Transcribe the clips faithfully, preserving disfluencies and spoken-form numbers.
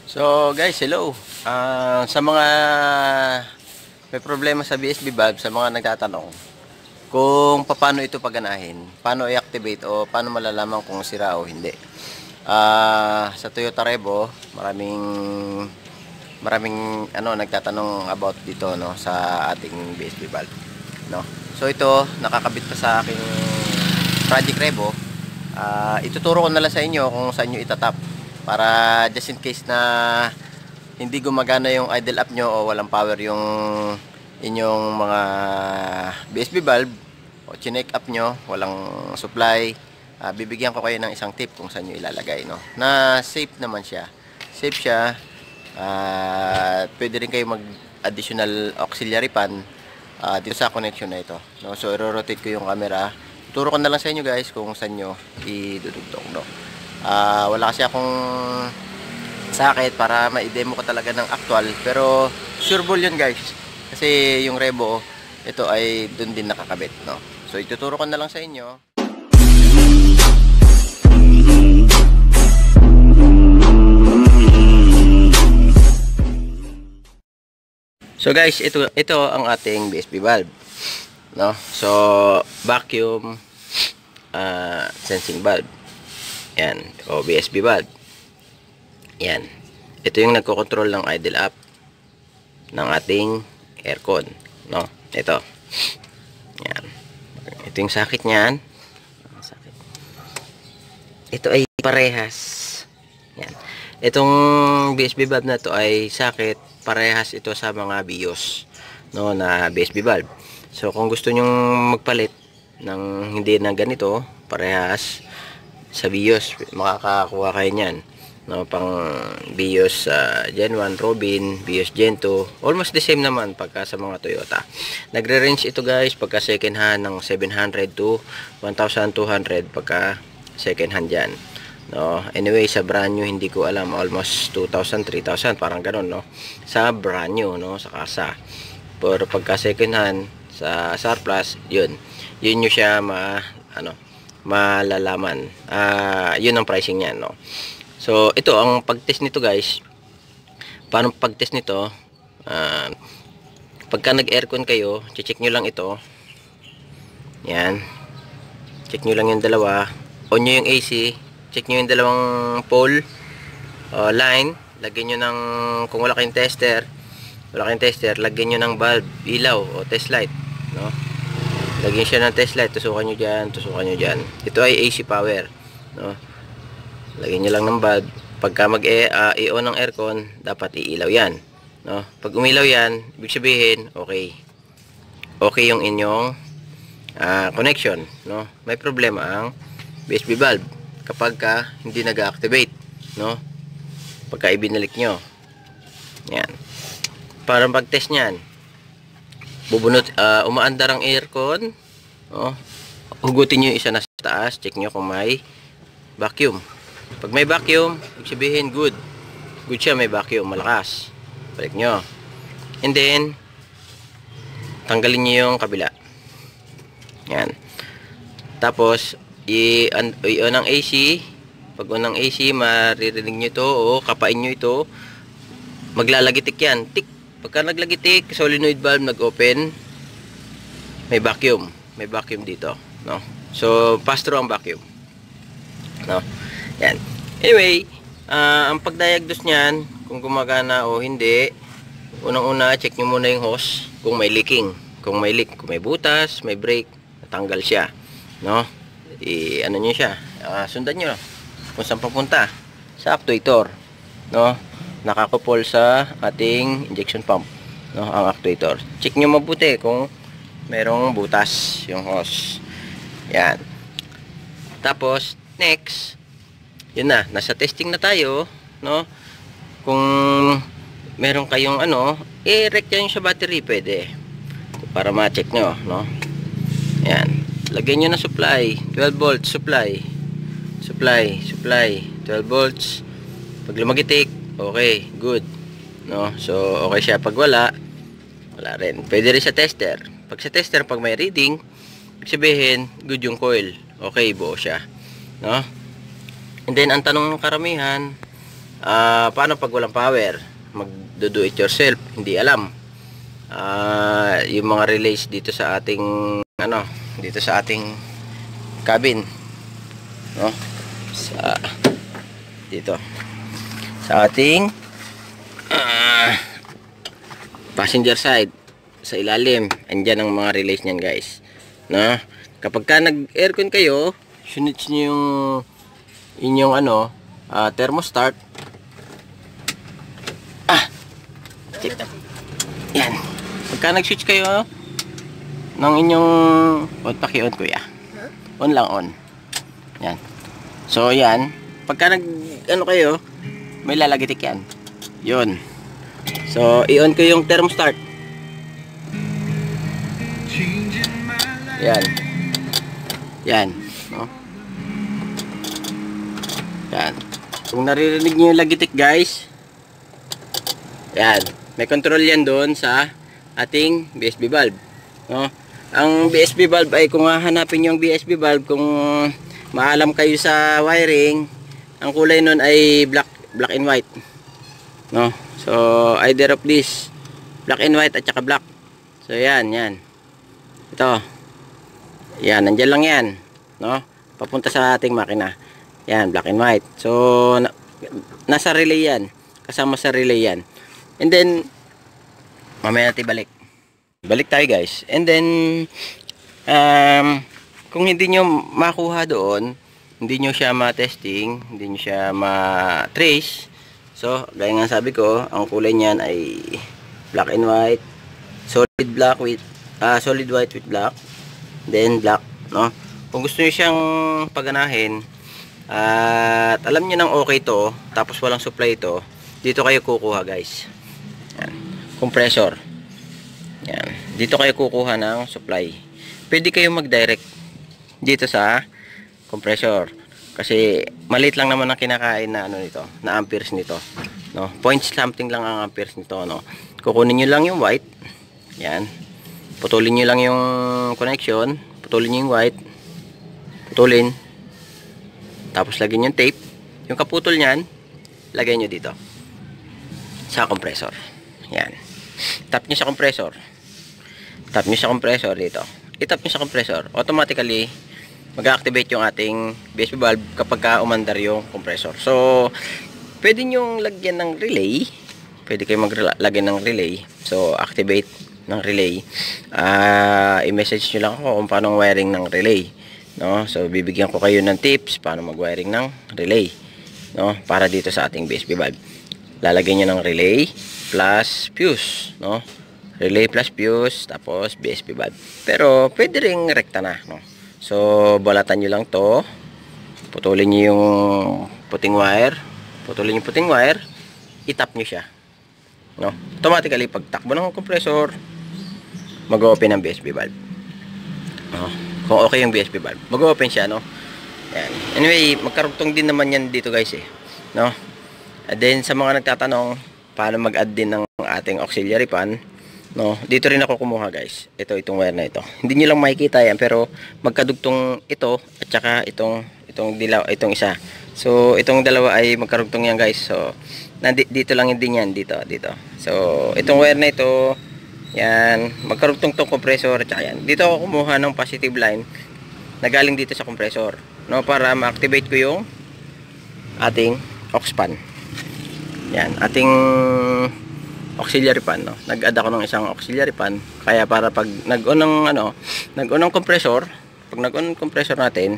So guys, hello. Ah, sa mga may problema sa B S B valve, sa mga nagtatanong kung paano ito paganahin, paano i-activate o paano malalaman kung sira o hindi. Ah, sa Toyota Revo, maraming maraming ano nagtatanong about dito no sa ating B S B valve, no. So ito nakakabit pa sa aking Project Revo. Ah, ituturo ko na lang sa inyo kung saan niyo itatap para just in case na hindi gumagana yung idle up nyo o walang power yung inyong mga B S B valve o chinek up nyo, walang supply. Uh, bibigyan ko kayo ng isang tip kung saan nyo ilalagay, no? Na safe naman siya. Safe siya. Uh, pwede rin kayo mag additional auxiliary pan uh, dito sa connection na ito, no? So i-rotate ko yung camera. Turo ko na lang sa inyo guys kung saan nyo idudugtong, no? Uh, wala kasi akong sakit para ma-demo ko talaga ng actual, pero sureball yun guys kasi yung Revo ito ay dun din nakakabit, no? So ituturo ko na lang sa inyo. So guys, ito ito ang ating B S B valve, no? So vacuum uh, sensing valve. Yan, o B S B valve. Yan. Ito yung nagko-control ng idle up ng ating aircon, no? Ito. Yan. Ito yung sakit niyan. Sakit. Ito ay parehas. Yan. Itong B S B valve na to ay sakit parehas ito sa mga BIOS, no, na B S B valve. So kung gusto niyo magpalit ng hindi na ganito, parehas sa BIOS, makakakuha kayo niyan, no, pang BIOS uh, Gen one Robin, BIOS Gen two, almost the same naman pagka sa mga Toyota. Nagre-range ito guys pagka second hand ng seven hundred to one thousand two hundred pagka second hand yan, no. Anyway, sa brand new hindi ko alam, almost two thousand, three thousand, parang ganun, no, sa brand new, no, sa kasa. Pero pagka second hand sa surplus, yun yun nyo siya ma ano malalaman. Ah, uh, yun ang pricing niyan, no. So ito ang pag-test nito guys. Paano pag-test nito? Uh, pagka nag-aircon kayo, check nyo lang ito. Yan. Check nyo lang yung dalawa. On nyo yung A C. Check nyo yung dalawang pole uh, line. Lagyan nyo ng, kung wala kayong tester, wala kayong tester, lagyan nyo ng bulb, ilaw o test light, no. Lagyan siya ng test light, tusukan nyo dyan, tusukan nyo dyan. Ito ay A C power, no. Lagyan nyo lang ng bulb. Pagka mag-i-on uh, ng aircon, dapat iilaw yan, no. Pag umilaw yan, ibig sabihin, okay. Okay yung inyong uh, connection, no. May problema ang B S B valve kapag ka hindi nag-activate, no. Pagka ibinalik nyo. Yan. Para pag-test nyan, bubunot, uh, umaandar ang aircon, oh, hugutin nyo yung isa na sa taas, check nyo kung may vacuum. Pag may vacuum, ibig sabihin good, good siya, may vacuum, malakas. Balik nyo, and then tanggalin nyo yung kabila. Yan. Tapos i-on ang A C. Pag on ang A C, maririnig nyo ito o kapain nyo ito, maglalagitik yan, tik. Pagka naglagitik, solenoid valve nag-open, may vacuum. May vacuum dito, no? So, pass through ang vacuum, no? Yan. Anyway, uh, ang pagdiagnose niyan, kung gumagana o hindi, unang-una, check nyo muna yung hose, kung may leaking. Kung may leak, kung may butas, may break, natanggal siya, no? I, ano nyo siya, uh, sundan nyo kung saan papunta. Sa actuator, no? Nakakupol sa ating injection pump, no, ang actuator. Check nyo mabuti kung merong butas yung hose. Yan. Tapos next, yun na, nasa testing na tayo, no. Kung meron kayong ano, i-rect yan sa battery, pwede para ma-check nyo, no. Yan. Lagyan nyo na supply, twelve volts supply, supply, supply, twelve volts. Pag lumagitik, okay, good, no. So okay siya. Pag wala, wala rin. Pwede rin sa tester. Pag sa tester, pag may reading, ibig sabihin good yung coil, okay, buo siya, no. And then ang tanong ng karamihan, uh, paano pag walang power? Mag-do it yourself, hindi alam. Uh, yung mga relays dito sa ating ano, dito sa ating cabin, no? Sa dito sa ating uh, passenger side, sa ilalim, andyan ang mga relays niyan, guys, no? Kapag ka nag-aircon kayo, sunits niyo yung inyong ano, uh, thermostat. Ah, yan. Pagka nag-switch kayo ng inyong, on, paki-on kuya. On lang, on. Yan. So, yan. Pagka nag, ano kayo, may lalagitik yan. Yun. So, i-on ko yung thermostat. Yan. Yan. No? Yan. Kung naririnig nyo yung lagitik, guys, yan. May control yan doon sa ating B S B valve. No? Ang B S B valve ay kung hahanapin yung B S B valve, kung maalam kayo sa wiring, ang kulay nun ay black, black and white. No? So, either of this, black and white at saka black. So, yan, yan. Ito. Yan, nandyan lang yan. No? Papunta sa ating makina. Yan, black and white. So, na, nasa relay yan. Kasama sa relay yan. And then, mamaya natin balik. Balik tayo, guys. And then, um, kung hindi nyo makuha doon, hindi nyo siya ma-testing, hindi nyo siya ma-trace. So, gaya nga sabi ko, ang kulay niyan ay black and white. Solid black with, uh, solid white with black. Then black, no? Kung gusto niyo siyang paganahin at uh, alam niyo nang okay to, tapos walang supply ito, dito kayo kukuha, guys. Yan, compressor. Yan, dito kayo kukuha ng supply. Pwede kayo mag-direct dito sa compressor kasi maliit lang naman ang kinakain na ano nito, na amperes nito, no? Point something lang ang amperes nito, no? Kukunin niyo lang yung white. Yan. Putulin nyo lang yung connection, putulin nyo yung white, putulin, tapos lagyan nyo yung tape. Yung kaputol nyan, lagay nyo dito sa compressor. Yan. Tap nyo sa compressor, tap nyo sa compressor dito, itap nyo sa compressor, automatically mag-activate yung ating B S B valve kapag ka umandar yung compressor. So, pwede nyo lagyan ng relay, pwede kayo maglagyan ng relay. So, activate ng relay. Uh, i-message nyo lang ako kung paano wiring ng relay, no? So, bibigyan ko kayo ng tips paano mag-wiring ng relay, no? Para dito sa ating B S B valve. Lalagyan nyo ng relay plus fuse, no? Relay plus fuse, tapos B S B valve. Pero, pwede ring rekta na, no? So, balatan nyo lang to. Putulin nyo yung puting wire. Putulin yung puting wire. Itap nyo siya, no? Automatically, pag takbo ng compressor, mag-open ang B S B valve. Oh, kung okay yung B S B valve, mag-open siya, no? Yan. Anyway, magkarugtong din naman yan dito, guys, eh, no? And then, sa mga nagtatanong, paano mag-add din ng ating auxiliary pan, no? Dito rin ako kumuha, guys. Ito, itong wire na ito. Hindi nyo lang makikita yan, pero magkadugtong ito at saka itong itong dilaw, itong isa. So, itong dalawa ay magkarugtong yan, guys. So, nandito dito lang din yan, dito, dito. So, itong wire na ito, yan, magkarugtong tong compressor at saka yan. Dito ako kumuha ng positive line na galing dito sa compressor, no, para ma-activate ko yung ating aux pan. Yan, ating auxiliary pan, no. Nag-add ako ng isang auxiliary pan kaya para pag nag-on ng ano, nag-on ng compressor, pag nag-on ng compressor natin,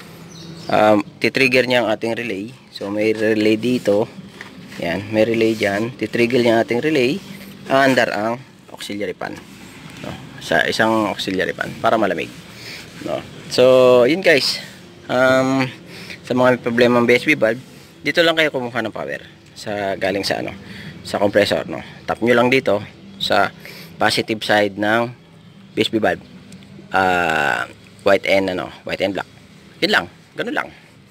um, titrigger niya ang ating relay. So may relay dito. Yan, may relay diyan. Titrigger niya ang ating relay under ang auxiliary pan, no, sa isang auxiliary pan para malamig, no. So yun, guys, um, sa mga may problema ng B S B valve, dito lang kayo kumuha ng power sa galing sa ano, sa compressor, no. Tap nyo lang dito sa positive side ng B S B valve, uh, white and ano, white and black. Yun lang, ganun lang.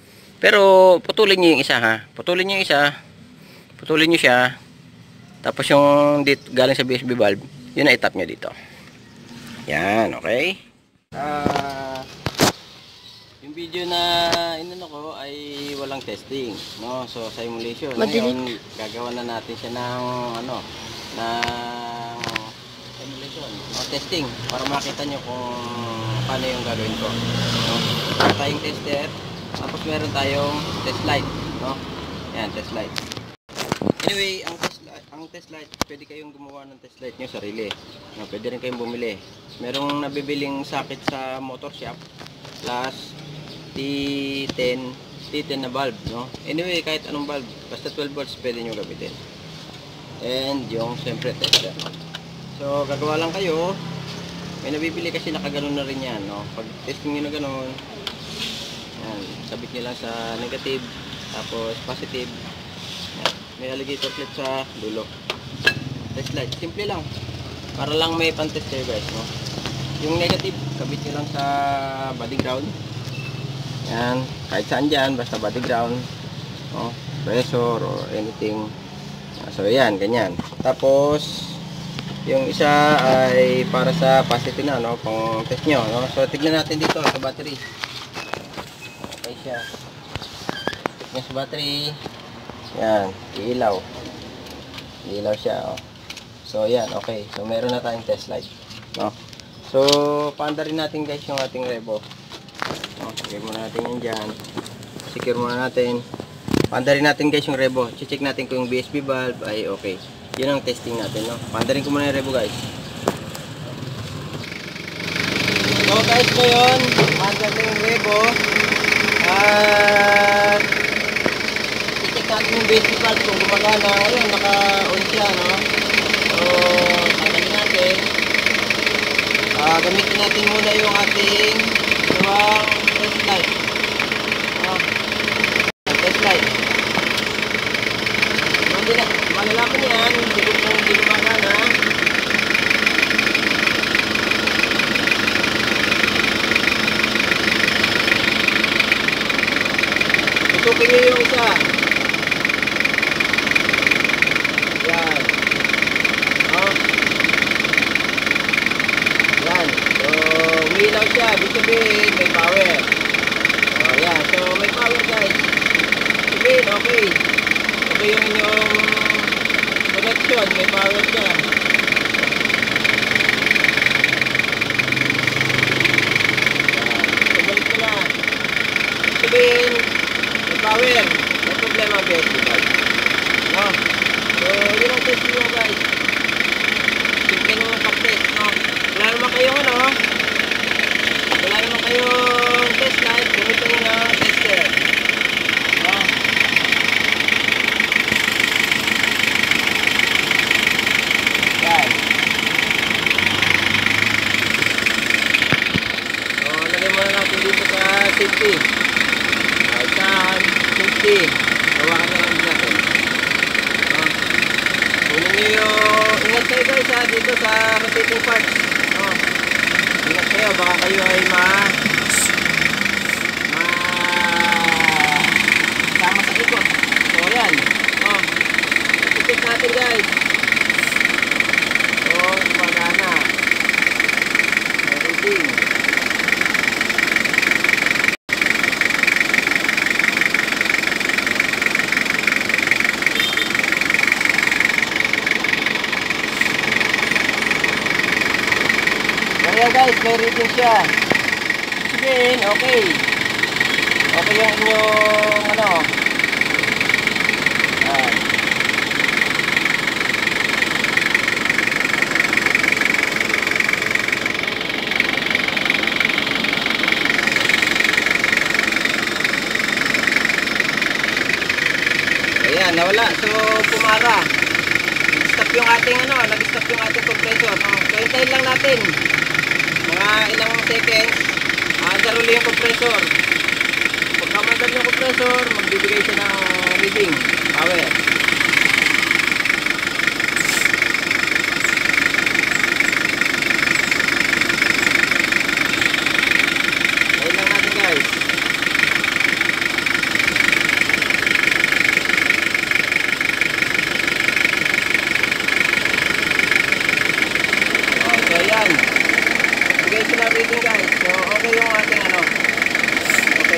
Pero putulin nyo yung isa, ha, putulin nyo yung isa, putulin nyo siya, tapos yung dito galing sa B S B valve, yun na itap nyo dito. Yan, okay. Uh, yung video na inano ko ay walang testing, no? So simulation. Madilim. Ngayon gagawa na natin siya ng ano, ng simulation, no? Testing para makita nyo kung paano yung gagawin ko, no? Meron tayong tester, tapos meron tayong test light, no? Yan, test light. Anyway, ang test light, ang test light, pwede kayong gumawa ng test light nyo sarili, no? Pwede rin kayong bumili. Merong nabibiling socket sa motor shop plus T ten T ten na bulb, no? Anyway, kahit anong bulb, basta twelve volts pwede nyo gamitin. And yung siyempre tester. So gagawa lang kayo. May nabibili kasi nakaganon na rin yan, no? Pag testing nyo na ganon, yan, sabit nyo lang sa negative, tapos positive. Yan. May alligator clip sa dulo. Test light, simple lang, para lang may pan-test kayo guys, no? Yung negative, kabit nyo lang sa body ground. Yan, kahit saan dyan, basta body ground, no? Pressure or anything. So yan, ganyan. Tapos yung isa ay para sa positive na, no? Pang test nyo, no? So tignan natin dito sa battery. Okay siya. Tignan sa battery. Yan, ilaw. Ilaw siya, oh. So yan, okay. So meron na tayong test light, no? So paanda rin natin guys yung ating rebo. No, secure muna natin yan dyan. Secure muna natin. Paanda rin natin guys yung rebo. Check natin kung yung B S B valve ay okay. Yun ang testing natin, no? Paanda rin ko muna yung rebo guys. So guys, ngayon paanda rin yung rebo. At check natin yung B S B valve kung gumagana. Ayun, naka-on siya, no? So tanggalin natin. Uh, gamitin natin muna yung ating yung test light. Uh, test light. So, hindi na, malalaman yan, hindi ko kung hindi gumagana. Tutukin nyo yung isa. Yan. Oh. Yan. So, umilaw siya. Ibig sabihin, may power. O, yan. So, may power guys. Sabihin, okay. Okay yung inyong connection. May power siya. Yan. So, balik ko na. Sabihin, may power. May problema ang B S B valve. No? So, yun ang test nyo guys. Simple naman pag-test, no? Wala naman kayong ano, wala naman kayong test light, gamitin nyo na tester. No? Yan. So, lagay muna natin dito sa safety. Kahit saan, safety. Hawakan na lang din natin. No? Kunin nyo yung, ingat kayo guys ha, dito sa rotating parts. No? Ingat kayo, baka kayo ay ma ma tama sa ikot. So yan, no? Ipipit natin guys. So gumagana. Everything. Ayan guys, may reading siya. Sabihin, okay. Okay yung inyong ano. Ayan. Ayan, nawala. So, pumara. Nag-stop yung ating ano, nag-stop yung ating compressor. Oh, so, hintayin lang natin. Mga ilang seconds, maandar ulit yung compressor. Pagka maandar yung compressor, magbibigay siya ng reading, power. Ayun lang natin guys. Oh, so yan. Bigay sila reading guys. So okay yung ating ano. Okay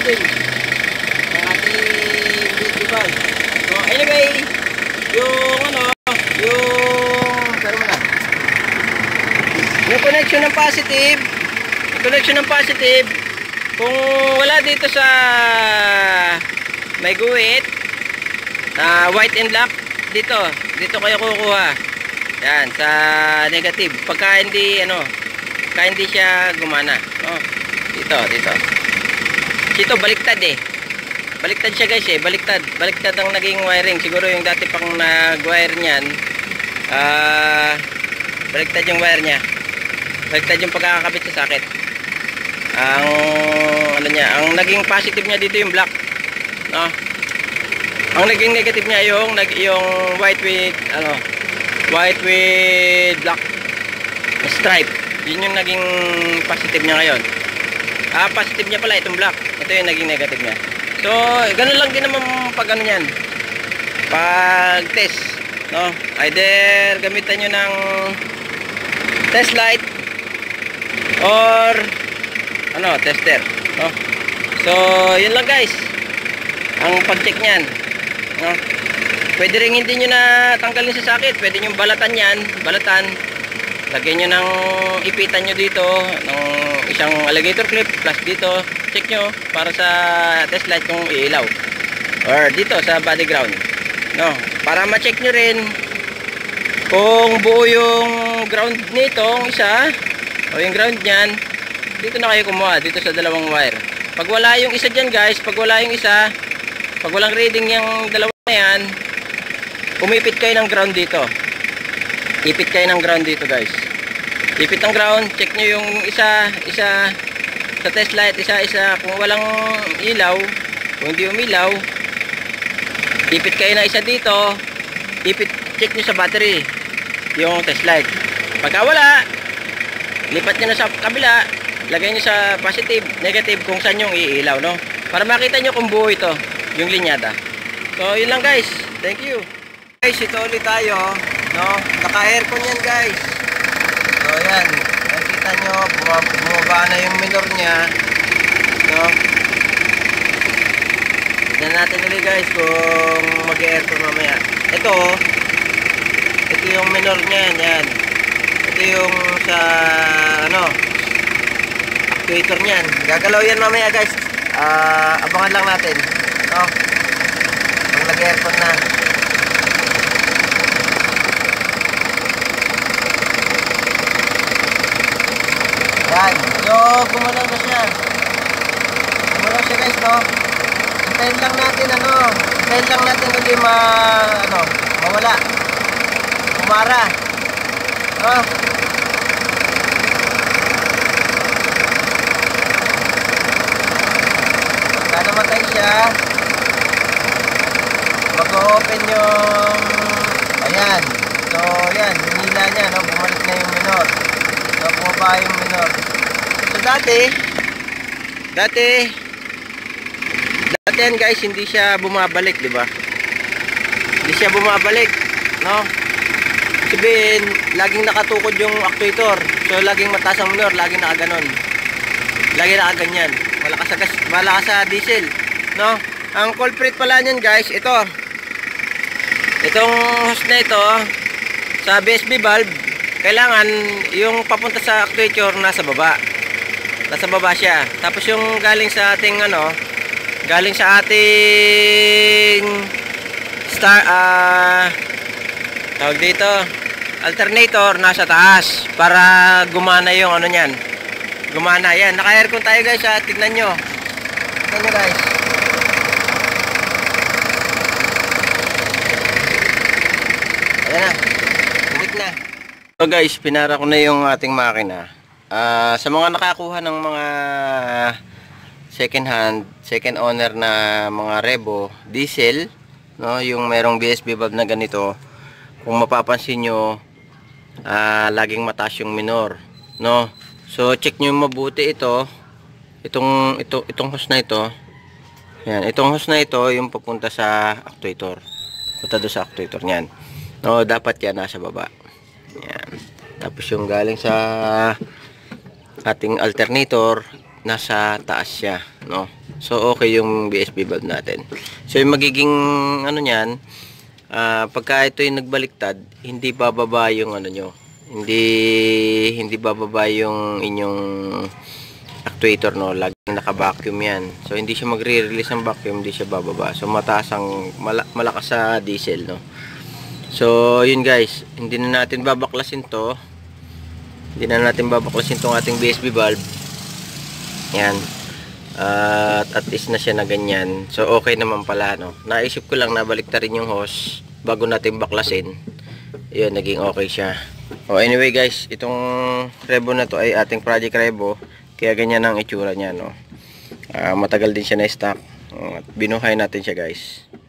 din ng ating B S B valve. So anyway, yung ano, yung pero mo na. Yung connection ng positive, yung connection ng positive, kung wala dito sa may guhit, na uh, white and black, dito, dito kayo kukuha. Yan, sa negative. Pagka hindi, ano, pagka hindi siya gumana. No? Dito, dito. Dito, baliktad eh. Baliktad siya guys eh. Baliktad. Baliktad ang naging wiring. Siguro yung dati pang nag-wire niyan, ah, uh, baliktad yung wire niya. Baliktad yung pagkakakabit sa socket. Ang, ano niya, ang naging positive niya dito yung black. No? Ang naging negative niya yung, yung white with, ano, white with black stripe. Yun yung naging positive niya ngayon. Ah, positive niya pala itong black. Ito yung naging negative niya. So, ganun lang din naman pag ano yan, pag test, no? Either gamitan nyo ng test light or ano, tester, no? So, yun lang guys ang pag-check niyan, no? Pwede rin hindi nyo na tanggalin sa socket. Pwede nyo balatan yan. Balatan. Lagyan nyo ng ipitan nyo dito ng isang alligator clip plus dito. Check nyo para sa test light kung iilaw. Or dito sa body ground. No? Para ma-check nyo rin kung buo yung ground nitong isa o yung ground nyan. Dito na kayo kumuha. Dito sa dalawang wire. Pag wala yung isa dyan guys, pag wala yung isa, pag walang reading yung dalawa na yan, umipit kayo ng ground dito. Ipit kayo ng ground dito guys. Ipit ng ground, check nyo yung isa, isa sa test light, isa, isa. Kung walang ilaw, kung hindi umilaw, ipit kayo na isa dito. Ipit, check nyo sa battery yung test light. Pagka wala, lipat nyo na sa kabila, lagay nyo sa positive, negative kung saan yung iilaw, no? Para makita nyo kung buo ito, yung linyada. So, yun lang guys. Thank you. Guys, ito ulit tayo, no? Naka-aircon yan guys. So yan, nakikita nyo, bumaba na yung minor nya, no? Tignan natin ulit guys kung mag-aircon mamaya. Ito, ito yung minor nya yan, yan. Ito yung sa, ano, actuator nyan. Gagalaw yan mamaya guys. Uh, abangan lang natin, no? Kung nag-aircon na. Yan. So, gumalaw na siya. Gumalaw siya guys, no? Hintayin lang natin, ano, hintayin lang natin hindi ma, ano, mawala. Kumara. No? Pagka namatay siya, mag-open yung, ayan. So, yan, hinila niya, no? Bumalik na yung minor. So, bumaba yung minor. So, dati, dati, dati yan guys, hindi siya bumabalik, di ba? Hindi siya bumabalik, no? Sabihin, laging nakatukod yung actuator. So, laging mataas ang minor, laging nakaganon. Laging nakaganyan. Malakas sa gas, malakas sa diesel, no? Ang culprit pala niyan guys, ito. Itong hose na ito, sa B S B valve, kailangan yung papunta sa actuator nasa baba. Nasa baba siya. Tapos yung galing sa ating ano, galing sa ating star ah uh, tawag dito, alternator nasa taas para gumana yung ano niyan. Gumana yan. Naka-aircon tayo guys, ha? Tignan nyo. Tignan nyo guys. Ayan na. Tulik na. So guys, pinara ko na yung ating makina. Uh, sa mga nakakuha ng mga second hand, second owner na mga Revo diesel, no, yung merong B S B valve na ganito, kung mapapansin nyo, uh, laging mataas yung minor, no. So check nyo mabuti ito, itong ito itong hose na ito. Yan, itong hose na ito yung papunta sa actuator. Punta doon sa actuator niyan. No, dapat yan nasa baba. Yan. Tapos yung galing sa ating alternator, nasa taas siya, no? So okay yung B S B valve natin. So yung magiging ano niyan, uh, pagka ito yung nagbaliktad, hindi bababa yung ano nyo, hindi hindi bababa yung inyong actuator, no? Laging naka-vacuum yan. So hindi siya magre-release ng vacuum, hindi siya bababa. So mataas ang mala malakas sa diesel, no? So yun guys, hindi na natin babaklasin to. Hindi na natin babaklasin tong ating B S B valve. Yan. Uh, at at least na siya na ganyan. So okay naman pala, no? Naisip ko lang na baliktarin yung hose bago natin baklasin. Yun, naging okay siya. Oh, anyway guys, itong Revo na to ay ating Project Revo. Kaya ganyan ang itsura niya, no? Uh, matagal din siya na stock. Uh, binuhay natin siya guys.